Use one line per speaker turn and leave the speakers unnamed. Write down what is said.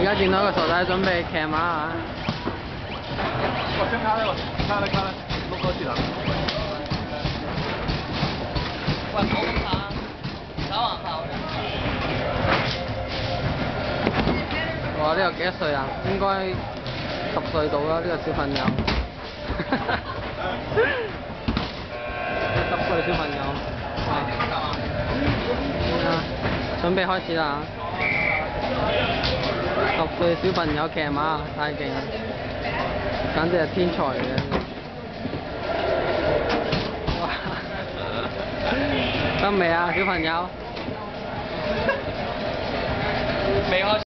家見到個傻仔準備騎馬啊！
我先卡咧，卡咧，碌多次啦。
喂，唔好咁打，打橫炮嘅。
哇！呢個幾多歲啊？應該10歲到啦，呢個小朋友。10歲小朋友。準備開始啦！10歲小朋友騎馬，太勁啦！簡直係天才嚟嘅。哇！得未啊，小朋友？
未開始。